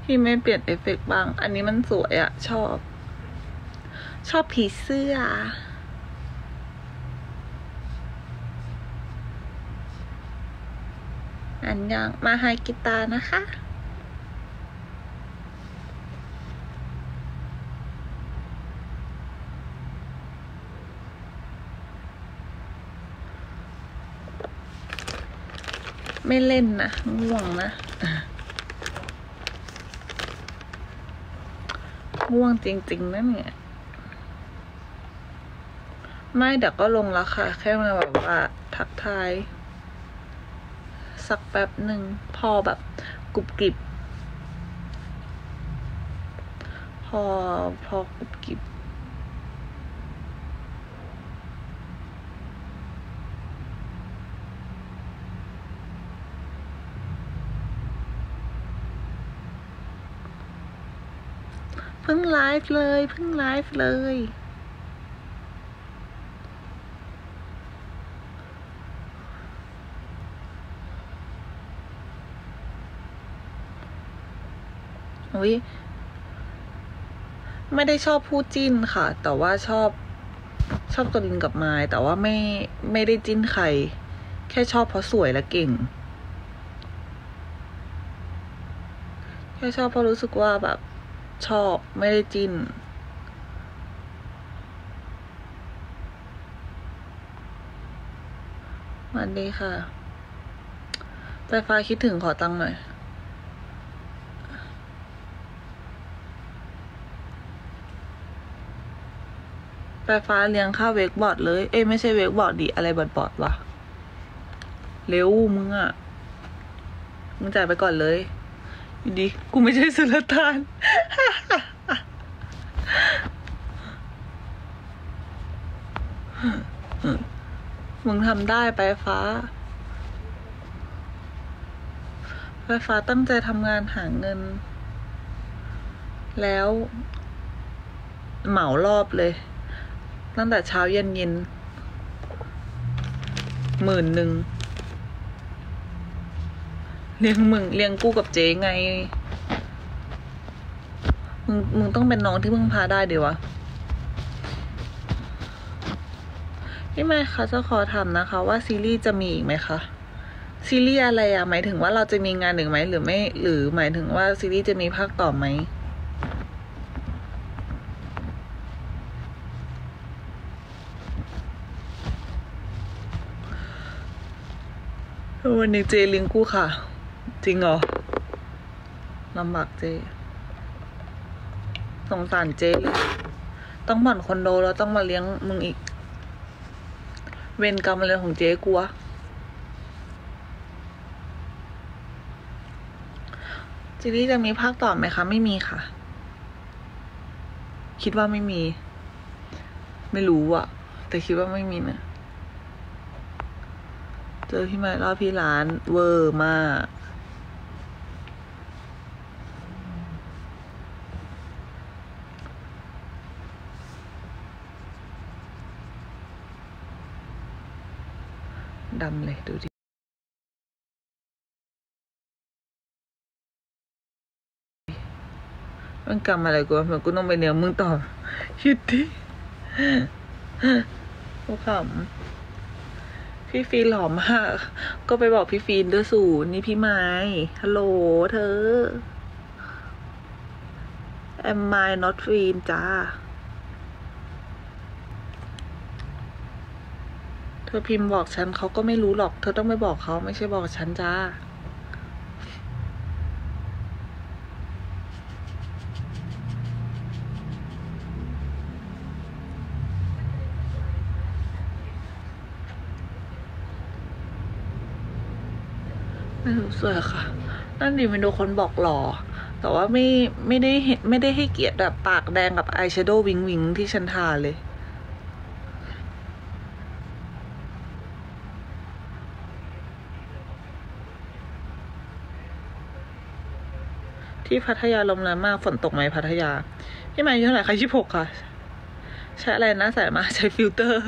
พี่ไม่เปลี่ยนเอฟเฟกต์บ้าง อันนี้มันสวยอะชอบผีเสื้ออันยังมาไฮกีตาร์นะคะไม่เล่นนะง่วงนะง่วงจริงๆนะเนี่ยไม่เดี๋ยวก็ลงแล้วค่ะแค่มาแบบว่าทักทายสักแป๊บหนึ่งพอแบบกรุบกริบพอกรุบกริบเพิ่งไลฟ์เลยอุ๊ยไม่ได้ชอบคู่จิ้นค่ะ แต่ว่าชอบตัวลินกับไม้แต่ว่าไม่ได้จิ้นใครแค่ชอบเพราะสวยและเก่งแค่ชอบเพราะรู้สึกว่าแบบชอบไม่ได้จิ้นวันดีค่ะไฟฟ้าคิดถึงขอตังค์หน่อยไฟฟ้าเลี้ยงค่าเวกบอร์ดเลยไม่ใช่เวกบอร์ดดิอะไรบอร์ดวะเร็วมึงจ่ายไปก่อนเลยอยู่ดีกูไม่ใช่สุลต่าน มึงทำได้ไฟฟ้าตั้งใจทำงานหาเงินแล้วเหมารอบเลยตั้งแต่เช้าเย็น10,000เลี้ยงกูกับเจ๊ไงมึงต้องเป็นน้องที่มึงพาได้เดี๋ยววะพี่แม่คะจะขอถามนะคะว่าซีรีส์จะมีอีกไหมคะซีรีส์อะไรหมายถึงว่าเราจะมีงานหนึ่งไหมหรือไม่หรือหมายถึงว่าซีรีส์จะมีภาคต่อไหมวันนี้เจเลี้ยงกูค่ะจริงเหรอลำบากเจสงสารเจเลยต้องผ่อนคอนโดแล้วต้องมาเลี้ยงมึงอีกเวรกรรมอะไรของเจ๊กูวะซีรีส์จะมีภาคต่อไหมคะไม่มีค่ะคิดว่าไม่มีไม่รู้แต่คิดว่าไม่มีนะเจอพี่ไม้รอบพี่ร้านเวอร์มากดำเลยดูดิมันกรรมอะไรกูเหมือนกูต้องไปเลี้ยงมึงต่อคิดดิกูขำพี่ฟีนหล่อมากก็ไปบอกพี่ฟีนด้วยสู่นี่พี่ไม้ฮัลโหลเธอ am I not ฟีนจ้าเธอพิมพ์บอกฉันเขาก็ไม่รู้หรอกเธอต้องไปบอกเขาไม่ใช่บอกฉันจ้าไม่รู้สวยค่ะนั่นดิมันโดนคนบอกหล่อแต่ว่าไม่ได้เห็นไม่ได้ให้เกียรติแบบปากแดงกับอายแชโดว์วิงที่ฉันทาเลยที่พัทยาลมแรงมากฝนตกไหมพัทยาพี่มาอายุเท่าไหร่คะ26ค่ะใช้อะไรนะใส่มาใช้ฟิลเตอร์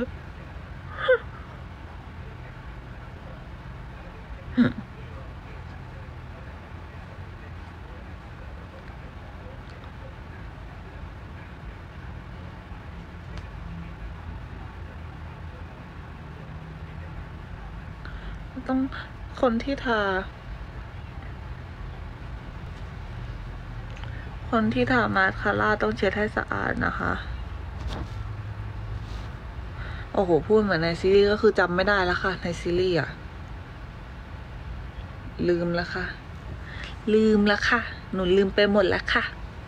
ต้องคนที่ทามาสคาร่าต้องเช็ดให้สะอาดนะคะ โอ้โหพูดเหมือนในซีรีส์ก็คือจำไม่ได้แล้วค่ะในซีรีส์อ่ะลืมแล้วค่ะหนูลืมไปหมดแล้วค่ะ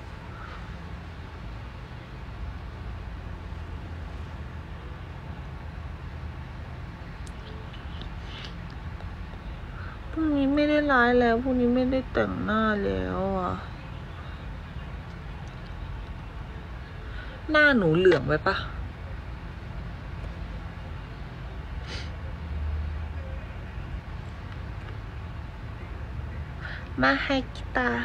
พรุ่งนี้ไม่ได้ไลฟ์แล้วพรุ่งนี้ไม่ได้แต่งหน้าแล้วอ่ะหน้าหนูเหลืองไว้ปะมาให้กีตาร์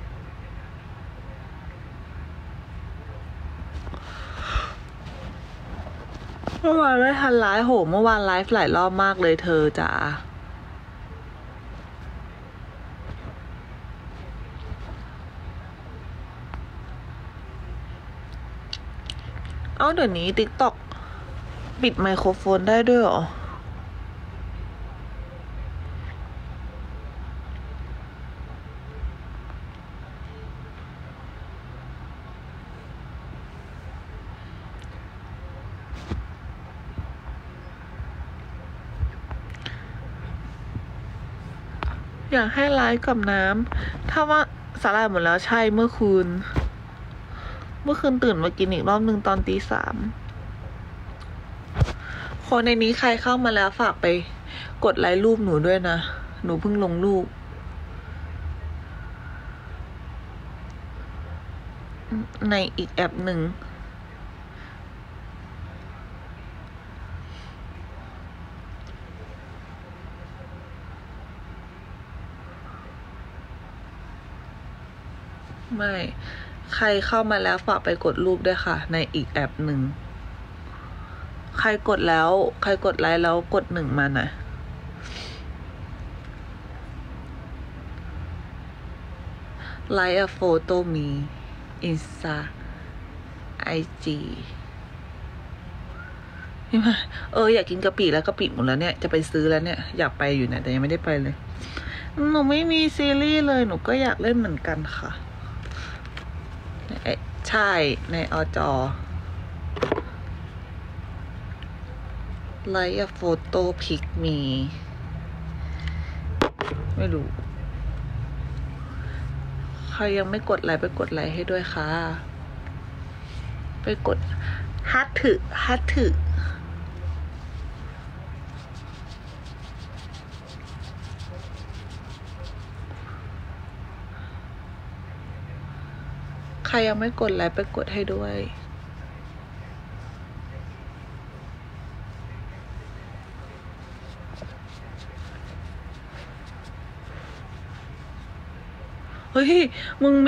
เมื่อวานไม่ทันไลฟ์โหเมื่อวานไลฟ์หลายรอบมากเลยเธอจ๋าเอ้าเดี๋ยวนี้ TikTok ปิดไมโครโฟนได้ด้วยเหรออยากให้ไลฟ์กับน้ำถ้าว่าสาหร่ายหมดแล้วใช่เมื่อคืนตื่นมากินอีกรอบนึงตอนตี 3คนในนี้ใครเข้ามาแล้วฝากไปกดไลค์รูปหนูด้วยนะหนูเพิ่งลงรูปในอีกแอปหนึ่งไม่ใครเข้ามาแล้วฝากไปกดรูปด้วยค่ะในอีกแอปหนึ่งใครกดไลค์แล้วกด1มานะไลค์a photo me Insta IG นี่มาอยากกินกะปิแล้วกะปิหมดแล้วเนี่ยจะไปซื้อแล้วเนี่ยอยากไปอยู่เนี่ยแต่ยังไม่ได้ไปเลยหนูไม่มีซีรีส์เลยหนูก็อยากเล่นเหมือนกันค่ะใช่ในอจไลค์ a photo pic me ไม่รู้ใครยังไม่กดไลค์ไปกดไลค์ให้ด้วยค่ะไปกดฮัทถึใครยังไม่กดไลค์ไปกดให้ด้วยเฮ้ยมึง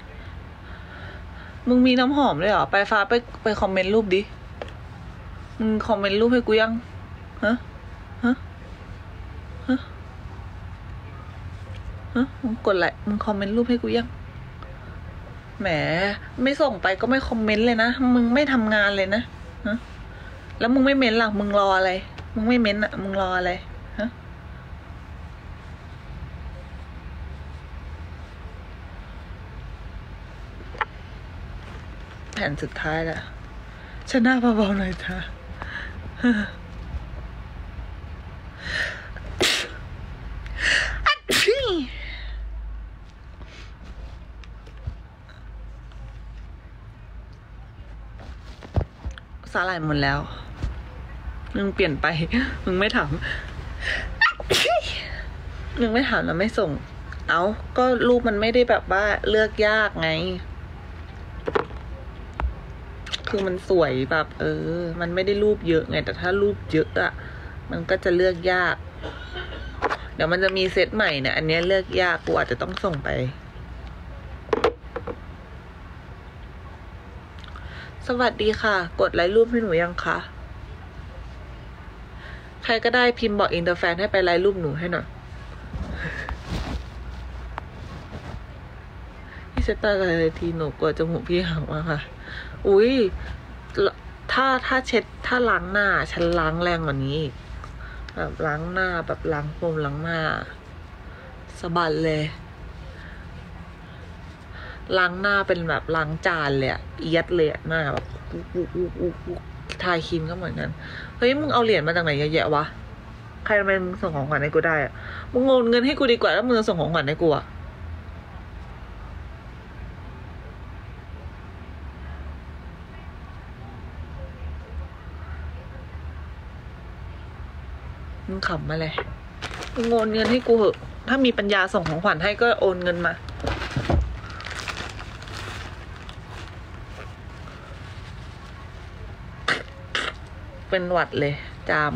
มีน้ำหอมด้วยเหรอไปฟ้าไปคอมเมนต์รูปดิมึงคอมเมนต์รูปให้กูยังฮะมึงกดไลค์มึงคอมเมนต์รูปให้กูยังแหมไม่ส่งไปก็ไม่คอมเมนต์เลยนะมึงไม่ทำงานเลยนะฮะแล้วมึงไม่เม้นหรอมึงรออะไรมึงไม่เม้นอ่ะมึงรออะไรฮะแผ่นสุดท้ายละชนะเบาๆหน่อยจ้ะสาหร่ายหมดแล้วมึงเปลี่ยนไปมึงไม่ถามแล้วไม่ส่งเอาก็รูปมันไม่ได้แบบว่าเลือกยากไงคือมันสวยแบบมันไม่ได้รูปเยอะไงแต่ถ้ารูปเยอะอะมันก็จะเลือกยากเดี๋ยวมันจะมีเซตใหม่เนี่ยอันนี้เลือกยากกูอาจจะต้องส่งไปสวัสดีค่ะกดไลค์รูปให้หนูยังคะใครก็ได้พิมพ์บอกอินเตอร์แฟนให้ไปไลค์รูปหนูให้หน่อยพี่เซตตาอะไรทีหนูกลัวจมูกพี่หักมากค่ะอุ้ยถ้าเช็ดถ้าล้างหน้าฉันล้างแรงกว่านี้อีกแบบล้างหน้าแบบล้างผมล้างหน้าสะบัดเลยล้างหน้าเป็นแบบล้างจานเลยอะเอียดเลยอะหน้าแบบอุ๊ทาครีมก็เหมือนกันเฮ้ยมึงเอาเหรียญมาจากไหนเยอะแยะวะใครทำไมมึงส่งของขวัญให้กูได้อะมึงโอนเงินให้กูดีกว่าแล้วมึงส่งของขวัญให้กูอะมึงขำมาเลยมึงโอนเงินให้กูเหอะถ้ามีปัญญาส่งของขวัญให้ก็โอนเงินมาเป็นหวัดเลยจาม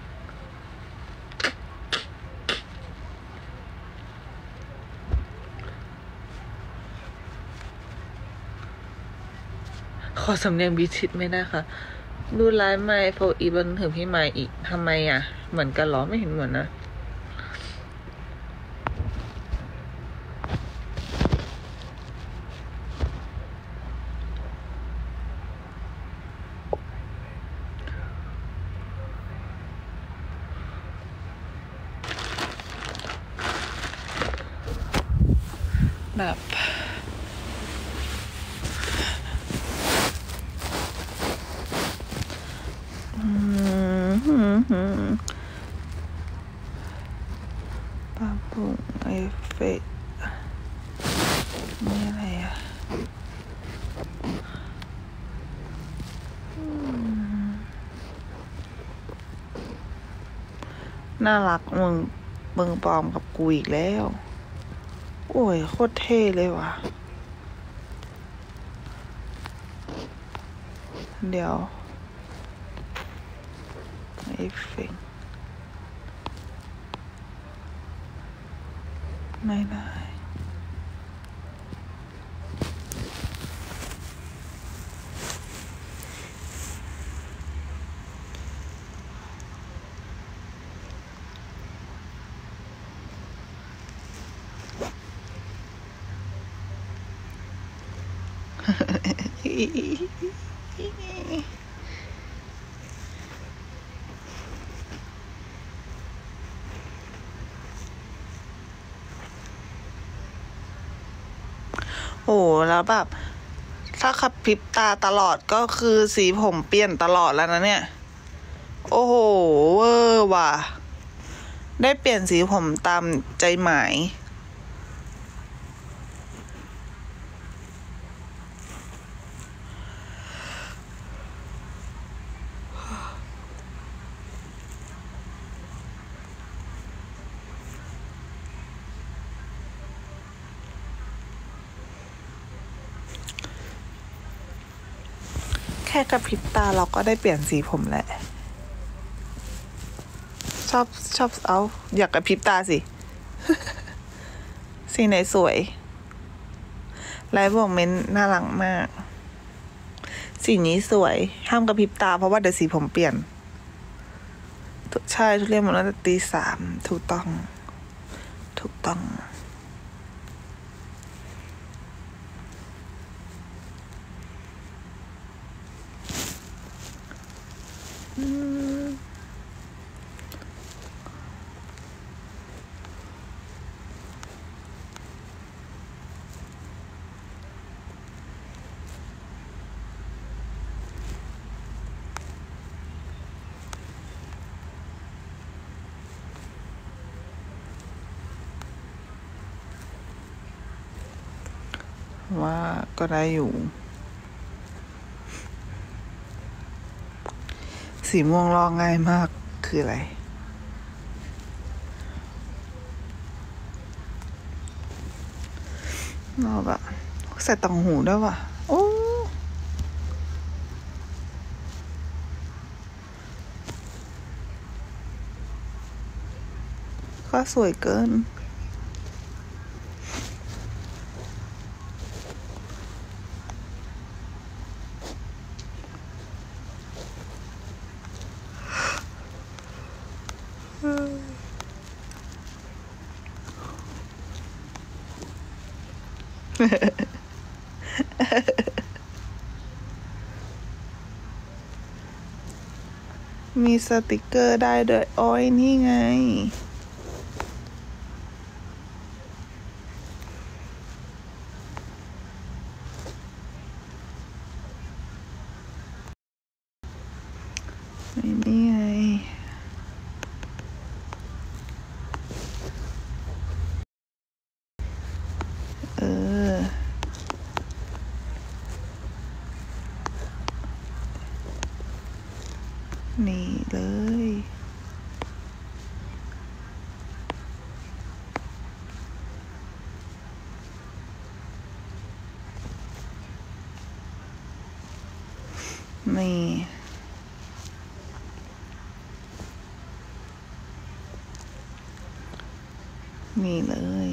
ขอสำเนียงบิชิตไม่ได้ค่ะดูไลฟ์ไม่โฟอีบันถึงพี่ไมค์อีกทำไมอ่ะเหมือนกันหรอไม่เห็นเหมือนนะแบบปาปุ่งเอฟเฟกนี่อะไรอ่ะน่ารักมึงปลอมกับกูอีกแล้วโอ้ยโคตรเท่เลยว่ะเดี๋ยวเอฟเฟกไม่ได้โอ้แล้วแบบถ้าขับพริบตาตลอดก็คือสีผมเปลี่ยนตลอดแล้วนะเนี่ยโอ้โหเวอร์ว่ะได้เปลี่ยนสีผมตามใจหมายแค่กระพริบตาเราก็ได้เปลี่ยนสีผมแหละชอบเอาอยากกระพริบตาสิ สีไหนสวยไลฟ์บอกเม้นน่ารักมากสีนี้สวยห้ามกระพริบตาเพราะว่าเดี๋ยวสีผมเปลี่ยนใช่ทุเรียนหมดตั้งแต่ตี 3ถูกต้องว่าก็ได้อยู่สีม่วงลอกง่ายมากคืออะไรลอกอะใส่ต่างหูด้วยว่ะโอ้ก็สวยเกินมีสติกเกอร์ได้ด้วยอ้อยนี่ไงนี่ไงนี่เลยนี่นี่เลย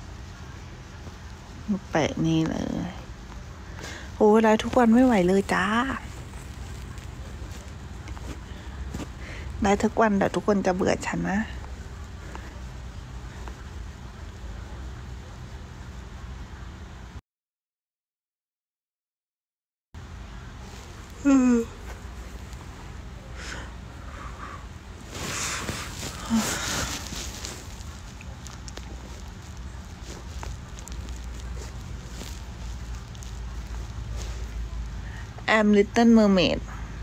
แปะนี่เลยโอ้ยไลฟ์ทุกวันไม่ไหวเลยจ้าไลฟ์ทุกวันเดี๋ยวทุกคนจะเบื่อฉันนะI'm Little Mermaid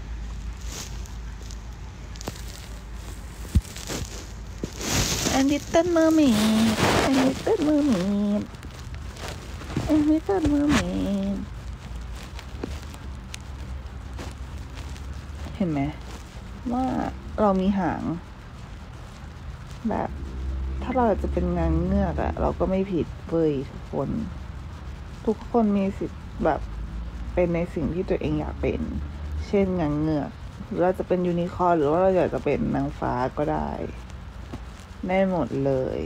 I'm Little Mermaid I'm Little Mermaid I'm Little Mermaid เห็นไหมว่าเรามีหางแบบถ้าเราจะเป็นนางเงือกอะเราก็ไม่ผิดเว้ยทุกคนมีสิทธิ์แบบเป็นในสิ่งที่ตัวเองอยากเป็นเช่นนางเงือกหรือเราจะเป็นยูนิคอร์นหรือว่าเราอยากจะเป็นนางฟ้าก็ได้หมดเลย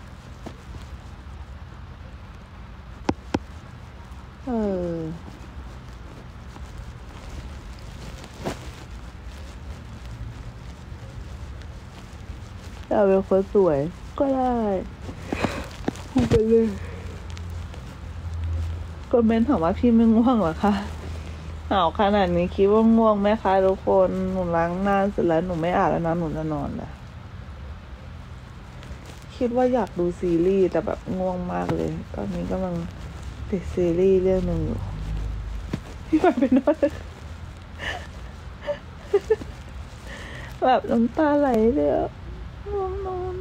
เราเป็นคนสวยก็ได้พูดไปเลยคอมเมนต์ถามว่าพี่ไม่ง่วงเหรอคะขนาดนี้คิดว่าง่วงไหมคะทุกคนหนูล้างหน้าเสร็จแล้วหนูไม่อ่านแล้วนะหนูจะนอนแล้วคิดว่าอยากดูซีรีส์แต่แบบง่วงมากเลยตอนนี้กำลังติดซีรีส์เรื่องหนึ่งอยู่พี่ไปนอนแบบน้ำตาไหลเลยง่วงนอน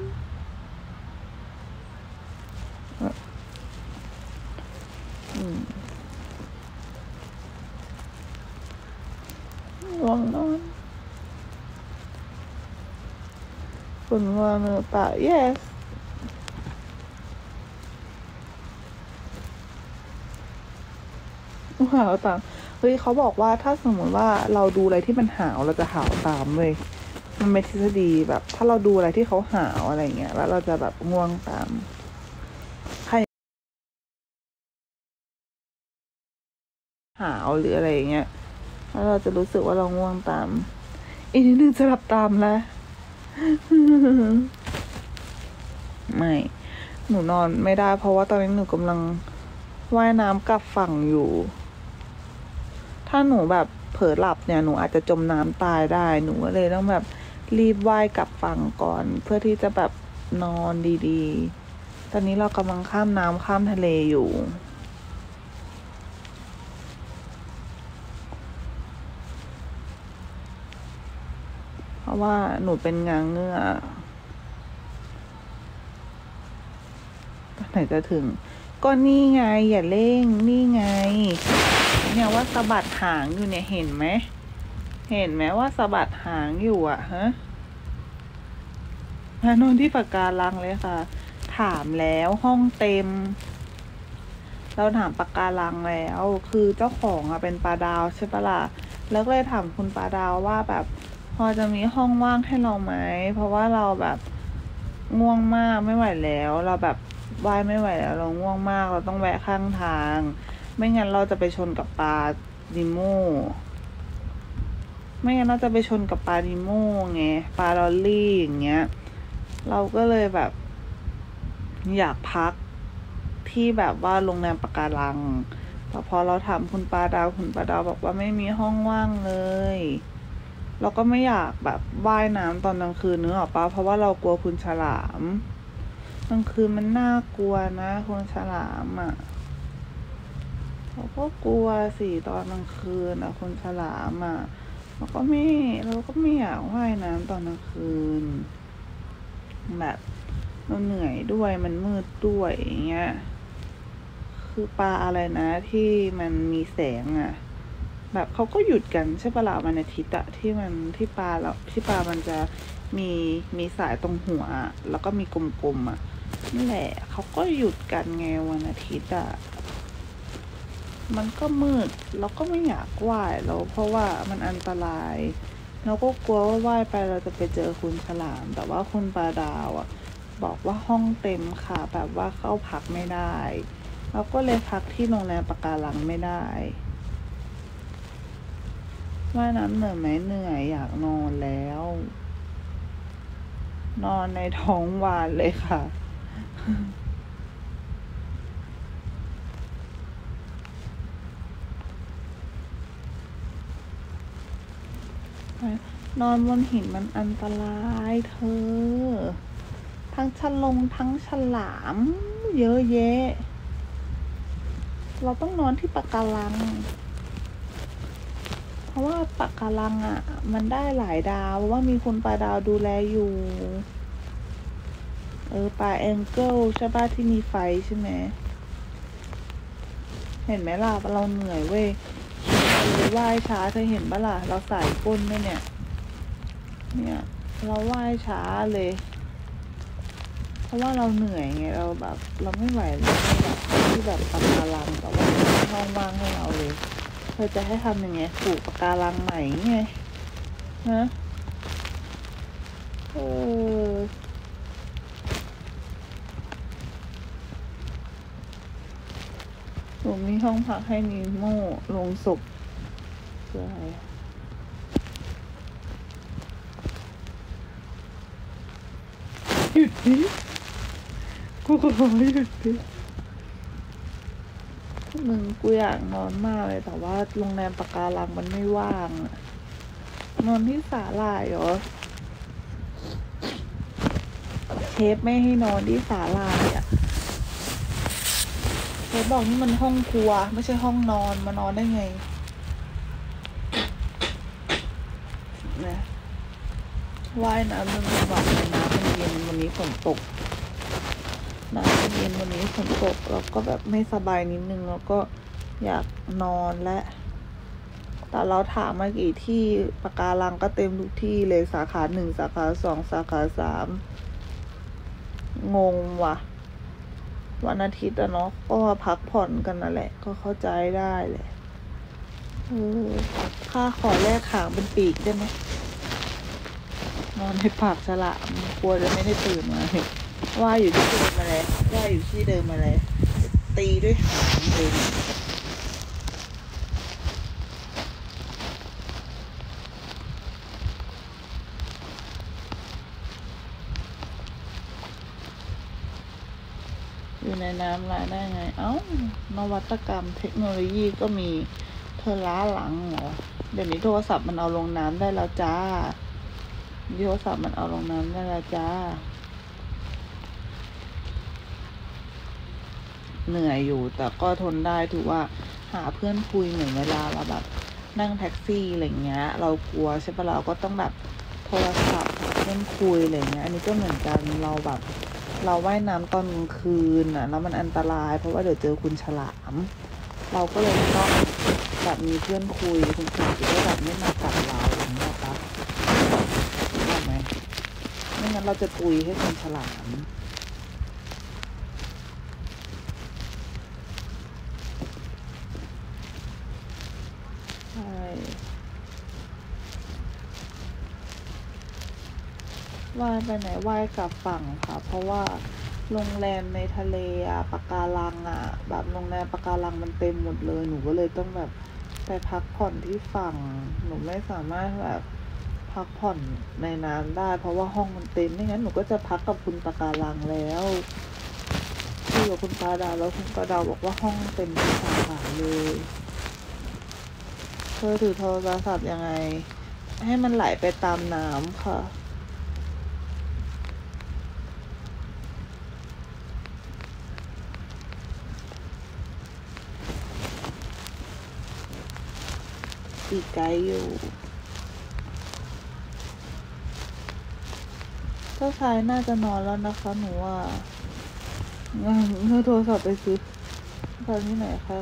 ง่วงนอนคุณง่วงหรือเปล่า yes หาวตามเฮ้ยเขาบอกว่าถ้าสมมติว่าเราดูอะไรที่มันหาวเราจะหาวตามเว้ยมันเป็นทฤษฎีแบบถ้าเราดูอะไรที่เขาหาวอะไรเงี้ยแล้วเราจะแบบง่วงตามหาวหรืออะไรเงี้ยแล้วเราจะรู้สึกว่าเราง่วงตามอีกนิดนึงจะหลับตามแล้วไม่หนูนอนไม่ได้เพราะว่าตอนนี้หนูกำลังว่ายน้ำกลับฝั่งอยู่ถ้าหนูแบบเผลอหลับเนี่ยหนูอาจจะจมน้ำตายได้หนูก็เลยต้องแบบรีบว่ายกลับฝั่งก่อนเพื่อที่จะแบบนอนดีๆตอนนี้เรากำลังข้ามน้ำข้ามทะเลอยู่เพราะว่าหนูเป็นนางเงือกตอนไหนจะถึงก็นี่ไงอย่าเร่งนี่ไงเนี่ยว่าสะบัดหางอยู่เนี่ยเห็นไหมว่าสะบัดหางอยู่อ่ะฮะนอนที่ปะการังเลยค่ะถามแล้วห้องเต็มเราถามปะการังแล้วคือเจ้าของอะเป็นปลาดาวใช่ปะล่ะแล้วก็เลยถามคุณปลาดาวว่าแบบพอจะมีห้องว่างให้เราไหมเพราะว่าเราแบบง่วงมากไม่ไหวแล้วเราแบบว่ายไม่ไหวแล้วเราง่วงมากเราต้องแวะข้างทางไม่งั้นเราจะไปชนกับปลาดิโมไม่งั้นเราจะไปชนกับปลาดิโมไงปลาลอลลี่อย่างเงี้ยเราก็เลยแบบอยากพักที่แบบว่าโรงแรมปะการังแต่พอเราถามคุณปาดาวบอกว่าไม่มีห้องว่างเลยเราก็ไม่อยากแบบว่ายน้ำตอนกลางคืนนึกออกปะเพราะว่าเรากลัวคุณฉลามกลางคืนมันน่ากลัวนะคุณฉลามอ่ะเราก็กลัวสิตอนกลางคืนนะคุณฉลามอ่ะเราก็ไม่อยากว่ายน้ำตอนกลางคืนแบบเราเหนื่อยด้วยมันมืดด้วยอย่างเงี้ยคือปลาอะไรนะที่มันมีแสงอ่ะแบบเขาก็หยุดกันใช่ปะล่ะวันอาทิตย์อะที่ปลามันจะมีสายตรงหัวแล้วก็มีกลมๆอ่ะนี่แหละเขาก็หยุดกันไงวันอาทิตย์อะมันก็มืดเราก็ไม่อยากว่ายแล้วเพราะว่ามันอันตรายเราก็กลัวว่าว่ายไปเราจะไปเจอคุณฉลามแต่ว่าคุณปลาดาวอ่ะบอกว่าห้องเต็มค่ะแบบว่าเข้าพักไม่ได้เราก็เลยพักที่โรงแรมปะการังไม่ได้ว่ายน้ำเหนื่อยไหมเหนื่อยอยากนอนแล้ว นอนในท้องวานเลยค่ะนอนบนหินมันอันตรายเธอทั้งทั้งฉลามเยอะแยะเราต้องนอนที่ปะการังเพราะว่าปะการังอ่ะมันได้หลายดาวเพราะว่ามีคุณปลาดาวดูแลอยู่ปลาแองเกิลใช่ป่ะที่มีไฟใช่ไหมเห็นไหมล่ะเราเหนื่อยเว้ยเราว่ายช้าเธอเห็นปะล่ะเราใส่ก้นด้วยเนี่ยเราว่ายช้าเลยเพราะว่าเราเหนื่อยไงเราไม่ไหวเลยแบบที่แบบปะการังแต่ว่าห้องว่างให้เราเลยเธอจะให้ทำยังไงปลูกปะการังใหม่ไงฮะหนูมีห้องพักให้นีโม่ลงศพคืออะไรหยุดดิกูขอหยุดดิกูอยากนอนมากเลยแต่ว่าโรงแรมปะการังมันไม่ว่างนอนที่ศาลาเหรอเชฟไม่ให้นอนที่ศาลาอ่ะเชฟบอกนี่มันห้องครัวไม่ใช่ห้องนอนมานอนได้ไงนะว่ายน้ำมันแบบน้ำมันเย็นวันนี้ฝนตกน้ำมันเย็นวันนี้ฝนตกแล้วก็แบบไม่สบายนิดนึงแล้วก็อยากนอนและแต่เราถามมากี่ที่ปะการังก็เต็มทุกที่เลยสาขา1สาขา2สาขา3งงว่ะวันอาทิตย์อะเนาะก็มาพักผ่อนกันนั่นแหละก็เข้าใจได้แหละข้าขอแลกหางเป็นปีกได้ไหมนอนในปากฉลามกลัวจะไม่ได้ตื่นมาว่าอยู่ที่เดิมมาแล้วตีด้วยหางเลยอยู่ในน้ำลายได้ไงนวัตกรรมเทคโนโลยีก็มีเธอล้าหลังเหรอเดี๋ยวนี้โทรศัพท์มันเอาลงน้ำได้แล้วจ้าเหนื่อยอยู่แต่ก็ทนได้ถือว่าหาเพื่อนคุยเหมือนเวลาเราแบบนั่งแท็กซี่อะไรเงี้ยเรากลัวใช่ปะเราก็ต้องแบบโทรศัพท์หาเพื่อนคุยอะไรเงี้ยอันนี้ก็เหมือนกันเราว่ายน้ำตอนกลางคืนอ่ะแล้วมันอันตรายเพราะว่าเดี๋ยวเจอคุณฉลามเราก็เลยต้องแบบมีเพื่อนคุยคุณฉลามจะได้แบบไม่มากัดเราอย่างเงี้ยครับได้ไหมไม่งั้นเราจะตุยให้คุณฉลามใช่ว่ายไปไหนว่ายกลับฝั่งค่ะเพราะว่าโรงแรมในทะเลปะการังแบบโรงแรมปะการังมันเต็มหมดเลยหนูก็เลยต้องแบบไปพักผ่อนที่ฝั่งหนูไม่สามารถแบบพักผ่อนในน้ำได้เพราะว่าห้องมันเต็มไม่งั้นหนูก็จะพักกับคุณปะการังแล้วคุยกับคุณปาดาวแล้วคุณปาดาวบอกว่าห้องเต็มทุกสาขาเลยเธอถือโทรศัพท์ยังไงให้มันไหลไปตามน้ำค่ะอีกไกลอยู่เจ้าชายน่าจะนอนแล้วนะคะหนูว่าเมื่อโทรศัพท์ไปซื้อตอนนี้ไหนคะ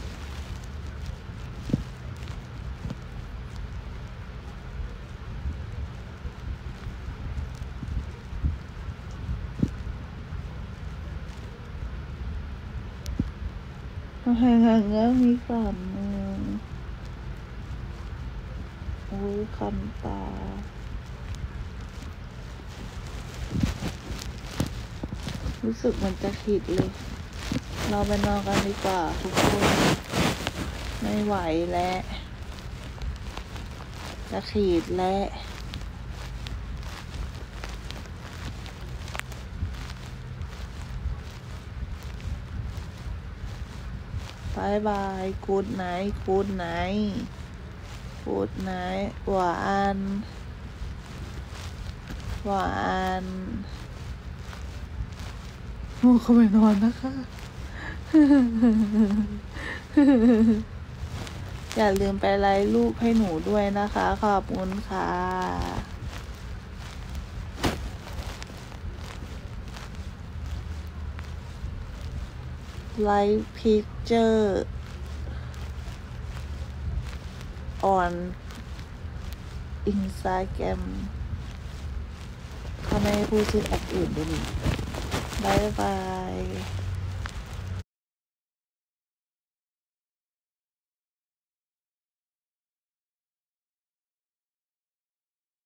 มีฝันโอ้ยคันตารู้สึกมันจะขีดเลย เราไปนอนกันดีกว่าทุกคนไม่ไหวแล้วจะขีดแล้วบายบายกูดไนท์กูดไนท์กูดไนท์หวานหวานโอ้เขาไปนอนนะคะ อย่าลืมไปไลค์รูปให้หนูด้วยนะคะ ขอบคุณค่ะไลค์พิกเจอร์ on Instagram เขาไม่พูดชื่อแอปอื่นด้วยนี่บายบาย